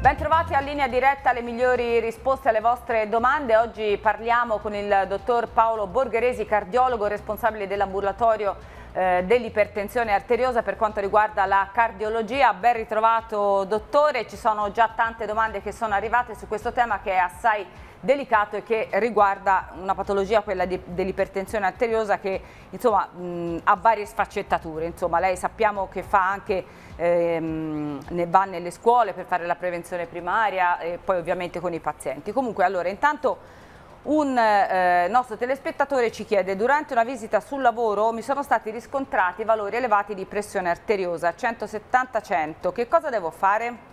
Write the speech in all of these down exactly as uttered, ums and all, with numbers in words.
Ben trovati a Linea Diretta, le migliori risposte alle vostre domande. Oggi parliamo con il dottor Paolo Borgheresi, cardiologo responsabile dell'ambulatorio eh, dell'ipertensione arteriosa per quanto riguarda la cardiologia. Ben ritrovato dottore, ci sono già tante domande che sono arrivate su questo tema che è assai delicato e che riguarda una patologia, quella dell'ipertensione arteriosa, che insomma mh, ha varie sfaccettature. Insomma, lei sappiamo che fa anche ehm, ne va nelle scuole per fare la prevenzione primaria e poi ovviamente con i pazienti. Comunque, allora, intanto un eh, nostro telespettatore ci chiede: durante una visita sul lavoro mi sono stati riscontrati valori elevati di pressione arteriosa, centosettanta cento, che cosa devo fare?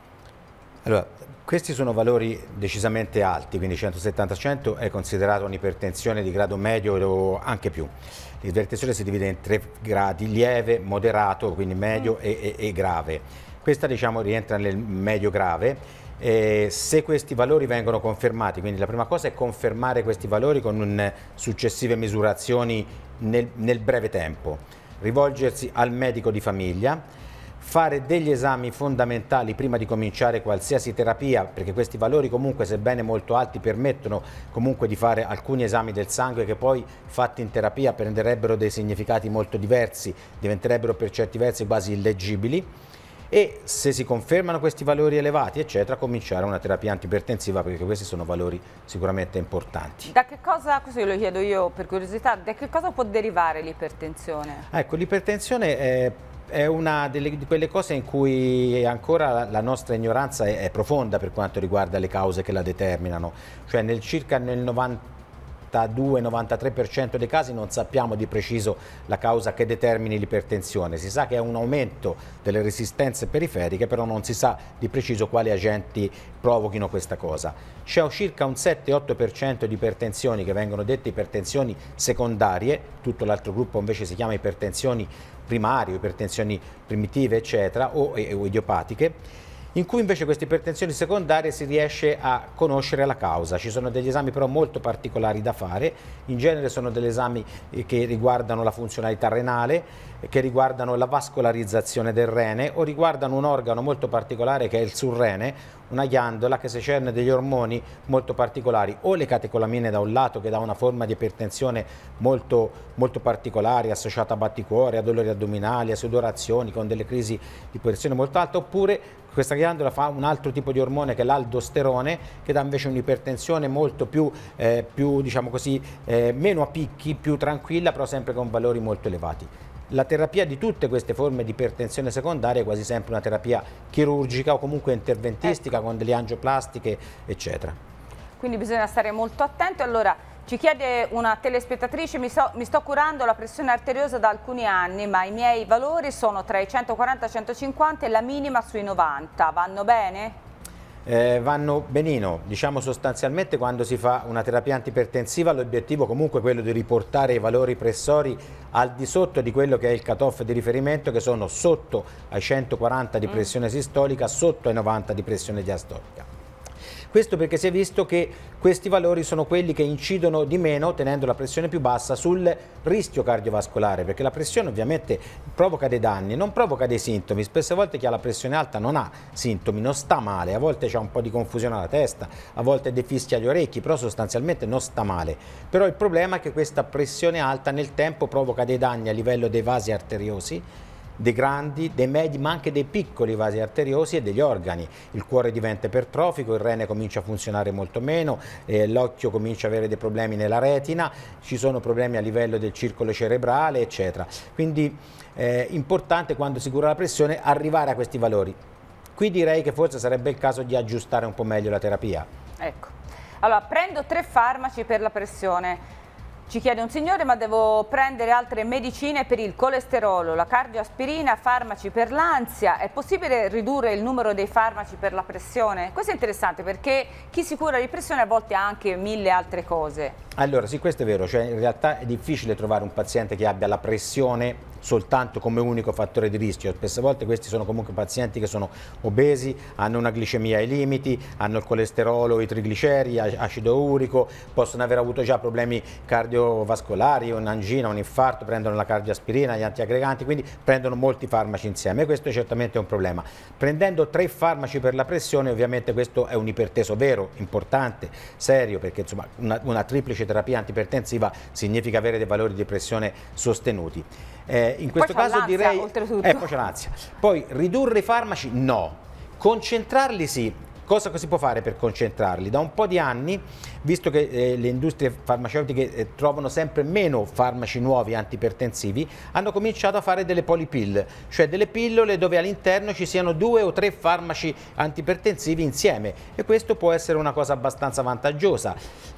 Allora, questi sono valori decisamente alti, quindi centosettanta cento è considerato un'ipertensione di grado medio o anche più. L'ipertensione si divide in tre gradi: lieve, moderato, quindi medio, mm. e, e, e grave. Questa, diciamo, rientra nel medio grave. Eh, se questi valori vengono confermati, quindi la prima cosa è confermare questi valori con un, successive misurazioni nel, nel breve tempo, rivolgersi al medico di famiglia, fare degli esami fondamentali prima di cominciare qualsiasi terapia, perché questi valori comunque, sebbene molto alti, permettono comunque di fare alcuni esami del sangue che poi, fatti in terapia, prenderebbero dei significati molto diversi, diventerebbero per certi versi quasi illeggibili. E se si confermano questi valori elevati, eccetera, cominciare una terapia antiipertensiva, perché questi sono valori sicuramente importanti. Da che cosa, questo io lo chiedo io per curiosità, da che cosa può derivare l'ipertensione? Ecco, l'ipertensione è, è una delle, di quelle cose in cui ancora la, la nostra ignoranza è, è profonda per quanto riguarda le cause che la determinano. Cioè nel circa nel novantadue novantatré per cento dei casi non sappiamo di preciso la causa che determini l'ipertensione. Si sa che è un aumento delle resistenze periferiche, però non si sa di preciso quali agenti provochino questa cosa. C'è circa un sette otto per cento di ipertensioni che vengono dette ipertensioni secondarie, tutto l'altro gruppo invece si chiama ipertensioni primarie, ipertensioni primitive, eccetera, o, o idiopatiche, in cui invece queste ipertensioni secondarie si riesce a conoscere la causa. Ci sono degli esami però molto particolari da fare, in genere sono degli esami che riguardano la funzionalità renale, che riguardano la vascolarizzazione del rene o riguardano un organo molto particolare che è il surrene, una ghiandola che secerne degli ormoni molto particolari, o le catecolamine da un lato, che dà una forma di ipertensione molto, molto particolare, associata a batticuore, a dolori addominali, a sudorazioni, con delle crisi di pressione molto alta, oppure questa ghiandola fa un altro tipo di ormone che è l'aldosterone, che dà invece un'ipertensione molto più, eh, più diciamo così, eh, meno a picchi, più tranquilla, però sempre con valori molto elevati. La terapia di tutte queste forme di ipertensione secondaria è quasi sempre una terapia chirurgica o comunque interventistica, ecco, con delle angioplastiche, eccetera. Quindi bisogna stare molto attenti. Allora, ci chiede una telespettatrice: mi, so, mi sto curando la pressione arteriosa da alcuni anni, ma i miei valori sono tra i centoquaranta e i centocinquanta e la minima sui novanta. Vanno bene? Eh, vanno benino, diciamo sostanzialmente quando si fa una terapia antiipertensiva l'obiettivo comunque è quello di riportare i valori pressori al di sotto di quello che è il cutoff di riferimento, che sono sotto ai centoquaranta di pressione sistolica, sotto ai novanta di pressione diastolica. Questo perché si è visto che questi valori sono quelli che incidono di meno, tenendo la pressione più bassa, sul rischio cardiovascolare, perché la pressione ovviamente provoca dei danni, non provoca dei sintomi. Spesse volte chi ha la pressione alta non ha sintomi, non sta male, a volte c'è un po' di confusione alla testa, a volte dei fischi agli orecchi, però sostanzialmente non sta male. Però il problema è che questa pressione alta nel tempo provoca dei danni a livello dei vasi arteriosi, dei grandi, dei medi, ma anche dei piccoli vasi arteriosi e degli organi. Il cuore diventa ipertrofico, il rene comincia a funzionare molto meno, eh, l'occhio comincia a avere dei problemi nella retina, ci sono problemi a livello del circolo cerebrale, eccetera. Quindi è eh, importante, quando si cura la pressione, arrivare a questi valori. Qui direi che forse sarebbe il caso di aggiustare un po' meglio la terapia. Ecco, allora prendo tre farmaci per la pressione. Ci chiede un signore: ma devo prendere altre medicine per il colesterolo, la cardioaspirina, farmaci per l'ansia? È possibile ridurre il numero dei farmaci per la pressione? Questo è interessante, perché chi si cura di pressione a volte ha anche mille altre cose. Allora sì, questo è vero, cioè in realtà è difficile trovare un paziente che abbia la pressione soltanto come unico fattore di rischio. Spesse volte questi sono comunque pazienti che sono obesi, hanno una glicemia ai limiti, hanno il colesterolo, i trigliceri, acido urico, possono aver avuto già problemi cardiovascolari, un'angina, un infarto, prendono la cardioaspirina, gli antiaggreganti, quindi prendono molti farmaci insieme e questo è certamente un problema. Prendendo tre farmaci per la pressione ovviamente questo è un iperteso vero, importante, serio, perché insomma una, una triplice terapia antipertensiva significa avere dei valori di pressione sostenuti. Eh, in questo caso direi... oltretutto. Eh, poi c'è l'ansia. Poi ridurre i farmaci no, concentrarli sì. Cosa si può fare per concentrarli? Da un po' di anni, visto che eh, le industrie farmaceutiche eh, trovano sempre meno farmaci nuovi antipertensivi, hanno cominciato a fare delle polypill, cioè delle pillole dove all'interno ci siano due o tre farmaci antipertensivi insieme e questo può essere una cosa abbastanza vantaggiosa.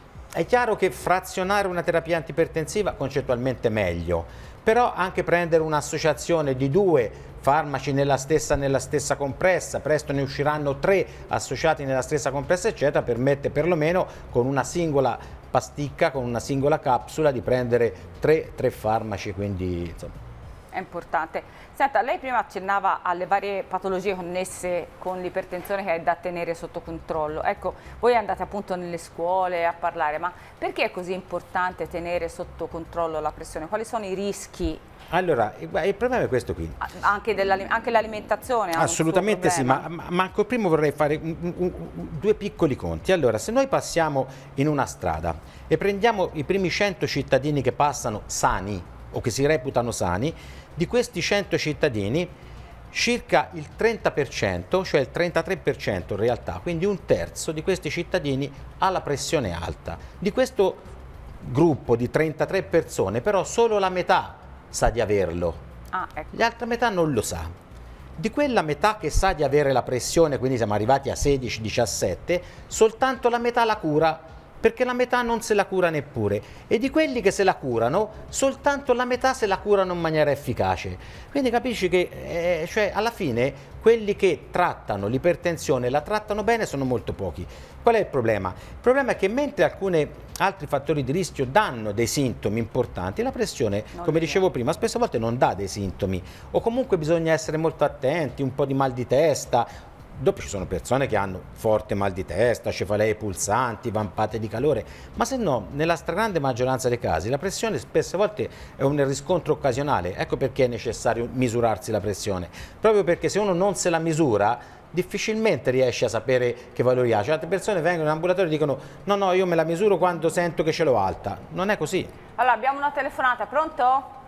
È chiaro che frazionare una terapia antipertensiva concettualmente è meglio, però anche prendere un'associazione di due farmaci nella stessa, nella stessa compressa, presto ne usciranno tre associati nella stessa compressa eccetera, permette perlomeno con una singola pasticca, con una singola capsula di prendere tre, tre farmaci, quindi insomma. È importante. Senta, lei prima accennava alle varie patologie connesse con l'ipertensione che è da tenere sotto controllo. Ecco, voi andate appunto nelle scuole a parlare, ma perché è così importante tenere sotto controllo la pressione? Quali sono i rischi? Allora, il problema è questo qui. Anche, anche l'alimentazione? Assolutamente sì, ma, ma anche prima vorrei fare un, un, un, due piccoli conti. Allora, se noi passiamo in una strada e prendiamo i primi cento cittadini che passano sani o che si reputano sani, di questi cento cittadini circa il trenta per cento, cioè il trentatré per cento in realtà, quindi un terzo di questi cittadini ha la pressione alta. Di questo gruppo di trentatré persone però solo la metà sa di averlo, ah, ecco. L'altra metà non lo sa. Di quella metà che sa di avere la pressione, quindi siamo arrivati a sedici diciassette, soltanto la metà la cura, perché la metà non se la cura neppure, e di quelli che se la curano soltanto la metà se la curano in maniera efficace. Quindi capisci che eh, cioè alla fine quelli che trattano l'ipertensione la trattano bene sono molto pochi. Qual è il problema? Il problema è che mentre alcuni altri fattori di rischio danno dei sintomi importanti, la pressione, non come dicevo prima, spesse volte non dà dei sintomi, o comunque bisogna essere molto attenti, un po' di mal di testa. Dopo ci sono persone che hanno forte mal di testa, cefalee pulsanti, vampate di calore, ma se no, nella stragrande maggioranza dei casi, la pressione spesse volte è un riscontro occasionale. Ecco perché è necessario misurarsi la pressione, proprio perché se uno non se la misura, difficilmente riesce a sapere che valori ha. Cioè, altre persone vengono in ambulatorio e dicono no, no, io me la misuro quando sento che ce l'ho alta. Non è così. Allora, abbiamo una telefonata, pronto?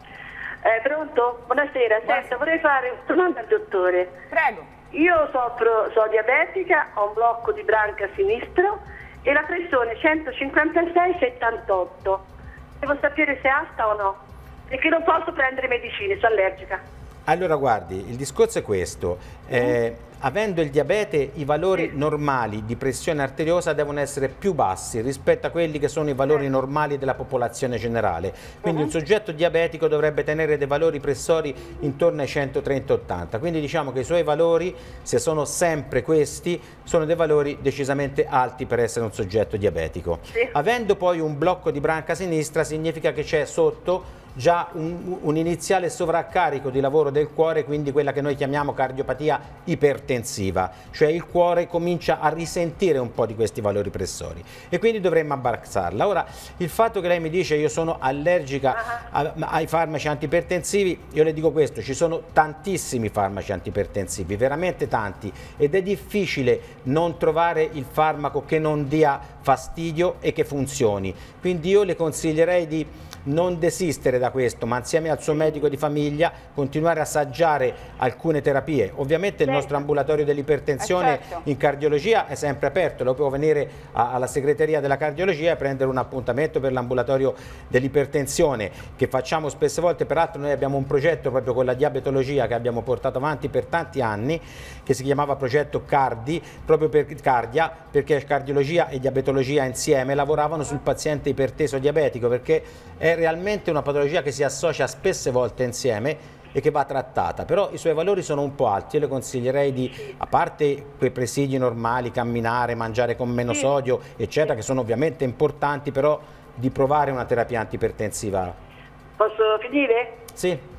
Eh, pronto? Buonasera, Buonasera. Senta, vorrei fare un domanda al dottore. Prego. Io soffro, sono diabetica, ho un blocco di branca sinistro e la pressione centocinquantasei settantotto. Devo sapere se è alta o no, perché non posso prendere medicine, sono allergica. Allora guardi, il discorso è questo, eh, avendo il diabete i valori sì. normali di pressione arteriosa devono essere più bassi rispetto a quelli che sono i valori sì. normali della popolazione generale, quindi uh-huh. un soggetto diabetico dovrebbe tenere dei valori pressori intorno ai centotrenta ottanta, quindi diciamo che i suoi valori, se sono sempre questi, sono dei valori decisamente alti per essere un soggetto diabetico. Sì. Avendo poi un blocco di branca sinistra significa che c'è sotto già un, un iniziale sovraccarico di lavoro del cuore, quindi quella che noi chiamiamo cardiopatia ipertensiva, cioè il cuore comincia a risentire un po' di questi valori pressori e quindi dovremmo abbassarla. Ora, il fatto che lei mi dice io sono allergica a, ai farmaci antipertensivi, io le dico questo, ci sono tantissimi farmaci antipertensivi, veramente tanti, ed è difficile non trovare il farmaco che non dia fastidio e che funzioni, quindi io le consiglierei di non desistere da questo, ma insieme al suo medico di famiglia continuare a assaggiare alcune terapie. Ovviamente il nostro ambulatorio dell'ipertensione eh certo. in cardiologia è sempre aperto, lo può venire a, alla segreteria della cardiologia e prendere un appuntamento per l'ambulatorio dell'ipertensione che facciamo spesse volte. Peraltro noi abbiamo un progetto proprio con la diabetologia che abbiamo portato avanti per tanti anni, che si chiamava progetto Cardi, proprio per Cardia, perché cardiologia e diabetologia insieme lavoravano sul paziente iperteso diabetico, perché è realmente una patologia che si associa spesse volte insieme e che va trattata, però i suoi valori sono un po' alti. Io le consiglierei di, a parte quei presidi normali, camminare, mangiare con meno sodio eccetera, che sono ovviamente importanti, però di provare una terapia antipertensiva. Posso finire? Sì.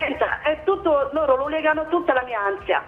Senta, è tutto, loro lo legano tutta la mia ansia.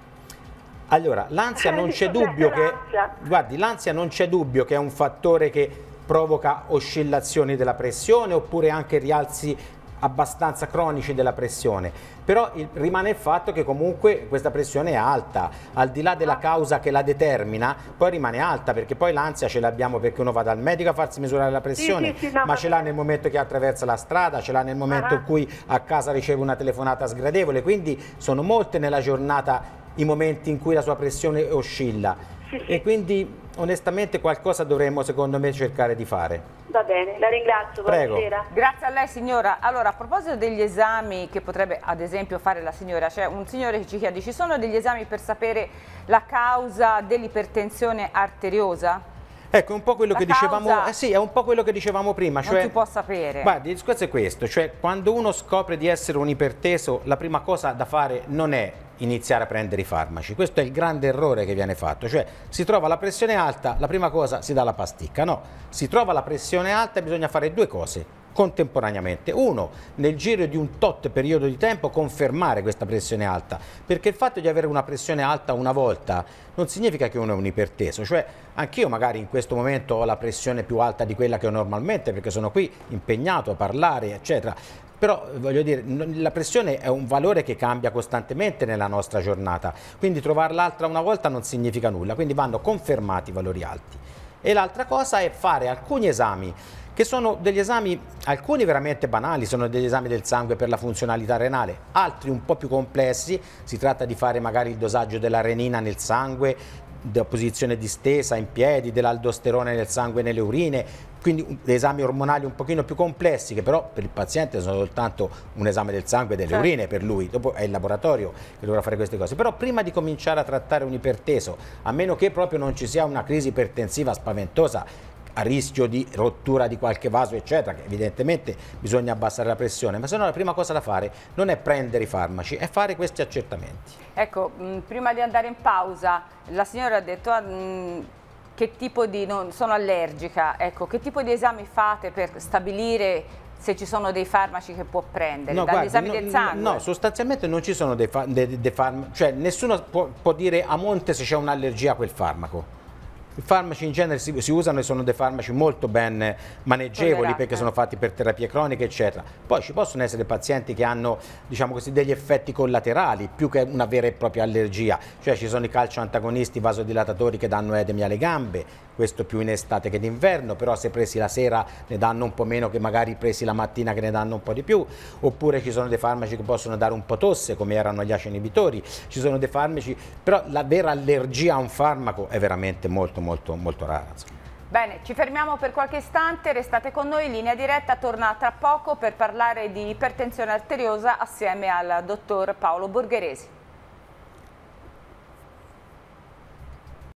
Allora, l'ansia non c'è dubbio che, guardi, l'ansia non c'è dubbio che è un fattore che provoca oscillazioni della pressione oppure anche rialzi abbastanza cronici della pressione, però il, rimane il fatto che comunque questa pressione è alta, al di là della causa che la determina, poi rimane alta, perché poi l'ansia ce l'abbiamo perché uno va dal medico a farsi misurare la pressione, sì, sì, sì, no, ma ce l'ha nel momento che attraversa la strada, ce l'ha nel momento uh-huh. in cui a casa riceve una telefonata sgradevole, quindi sono molte nella giornata i momenti in cui la sua pressione oscilla, sì, sì. e quindi onestamente qualcosa dovremmo secondo me cercare di fare. Va bene, la ringrazio. Prego. Buonasera. Grazie a lei signora. Allora, a proposito degli esami che potrebbe ad esempio fare la signora, c'è un signore che ci chiede: ci sono degli esami per sapere la causa dell'ipertensione arteriosa? Ecco, un po' quello la che dicevamo, eh sì, è un po' quello che dicevamo prima. Non cioè, si può sapere. Guardi, il discorso è questo, cioè quando uno scopre di essere un iperteso, la prima cosa da fare non è iniziare a prendere i farmaci. Questo è il grande errore che viene fatto, cioè si trova la pressione alta, la prima cosa si dà la pasticca, no, si trova la pressione alta e bisogna fare due cose contemporaneamente. Uno, nel giro di un tot periodo di tempo confermare questa pressione alta, perché il fatto di avere una pressione alta una volta non significa che uno è un iperteso, cioè anch'io magari in questo momento ho la pressione più alta di quella che ho normalmente perché sono qui impegnato a parlare eccetera, però voglio dire, la pressione è un valore che cambia costantemente nella nostra giornata, quindi trovarla alta una volta non significa nulla, quindi vanno confermati i valori alti. E l'altra cosa è fare alcuni esami che sono degli esami, alcuni veramente banali, sono degli esami del sangue per la funzionalità renale, altri un po' più complessi, si tratta di fare magari il dosaggio della renina nel sangue, della posizione distesa in piedi, dell'aldosterone nel sangue e nelle urine, quindi esami ormonali un pochino più complessi che però per il paziente sono soltanto un esame del sangue e delle certo. urine per lui, dopo è il laboratorio che dovrà fare queste cose, però prima di cominciare a trattare un iperteso, a meno che proprio non ci sia una crisi ipertensiva spaventosa, a rischio di rottura di qualche vaso eccetera, che evidentemente bisogna abbassare la pressione, ma se no la prima cosa da fare non è prendere i farmaci, è fare questi accertamenti. Ecco, mh, prima di andare in pausa, la signora ha detto ah, mh, che tipo di, non sono allergica, ecco, che tipo di esami fate per stabilire se ci sono dei farmaci che può prendere, no, dagli guardi, esami no, del sangue? No, sostanzialmente non ci sono dei, fa dei, dei farmaci, cioè nessuno può, può dire a monte se c'è un'allergia a quel farmaco. I farmaci in genere si, si usano e sono dei farmaci molto ben maneggevoli Tollerate. perché sono fatti per terapie croniche eccetera. Poi ci possono essere pazienti che hanno, diciamo così, degli effetti collaterali più che una vera e propria allergia, cioè ci sono i calcioantagonisti vasodilatatori che danno edemi alle gambe, questo più in estate che d'inverno, però se presi la sera ne danno un po' meno che magari presi la mattina che ne danno un po' di più, oppure ci sono dei farmaci che possono dare un po' tosse come erano gli A C E inibitori, ci sono dei farmaci, però la vera allergia a un farmaco è veramente molto molto molto rara. Bene, ci fermiamo per qualche istante, restate con noi, Linea Diretta torna tra poco per parlare di ipertensione arteriosa assieme al dottor Paolo Borgheresi.